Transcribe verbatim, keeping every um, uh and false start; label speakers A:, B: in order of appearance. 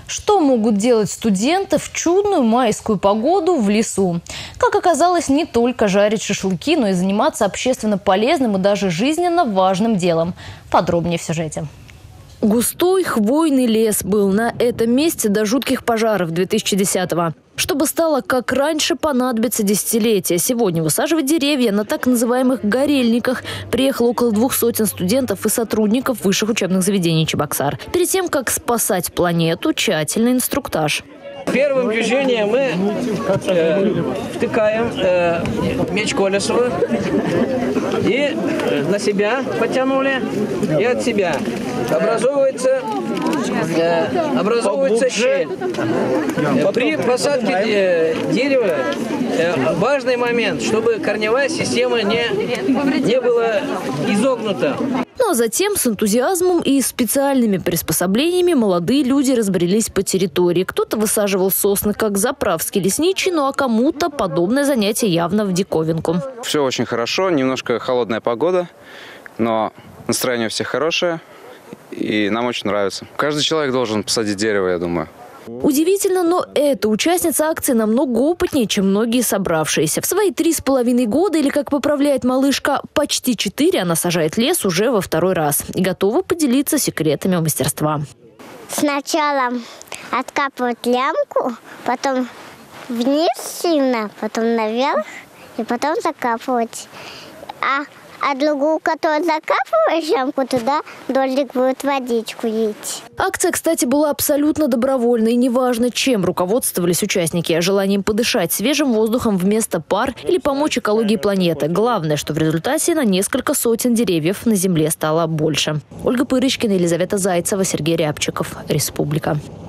A: Что могут делать студенты в чудную майскую погоду в лесу? Как оказалось, не только жарить шашлыки, но и заниматься общественно полезным и даже жизненно важным делом. Подробнее в сюжете. Густой хвойный лес был на этом месте до жутких пожаров две тысячи десятого. Чтобы стало как раньше, понадобится десятилетия. Сегодня высаживать деревья на так называемых горельниках приехало около двух сотен студентов и сотрудников высших учебных заведений Чебоксар. Перед тем, как спасать планету, тщательный инструктаж.
B: Первым движением мы э, втыкаем э, меч Колесова и на себя потянули, и от себя. Образовывается, э, образовывается щель. При посадке э, дерева э, важный момент, чтобы корневая система не, не была изогнута.
A: Ну а затем с энтузиазмом и специальными приспособлениями молодые люди разбрелись по территории. Кто-то высаживал сосны, как заправский лесничий, ну а кому-то подобное занятие явно в диковинку.
C: Все очень хорошо, немножко холодная погода, но настроение у всех хорошее и нам очень нравится. Каждый человек должен посадить дерево, я думаю.
A: Удивительно, но эта участница акции намного опытнее, чем многие собравшиеся. В свои три с половиной года, или, как поправляет малышка, почти четыре, она сажает лес уже во второй раз. И готова поделиться секретами мастерства.
D: Сначала откапывать лямку, потом вниз сильно, потом наверх, и потом закапывать. А А другую, которую закапываешь ямку, туда дождик будет водичку лить.
A: Акция, кстати, была абсолютно добровольной. Неважно, чем руководствовались участники. Желанием подышать свежим воздухом вместо пар или помочь экологии планеты. Главное, что в результате на несколько сотен деревьев на Земле стало больше. Ольга Пырочкина, Елизавета Зайцева, Сергей Рябчиков. Республика.